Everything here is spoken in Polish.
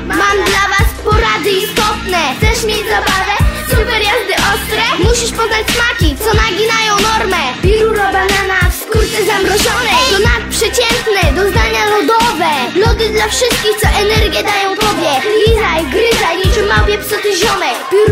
Mam dla was porady istotne. Chcesz mieć zabawę? Super jazdy ostre? Musisz poznać smaki, co naginają normę. Piruro banana w skórce zamrożonej. To nadprzeciętne, doznania lodowe. Lody dla wszystkich, co energię dają tobie. Lizaj, gryzaj, niczym małpie psoty ziomek.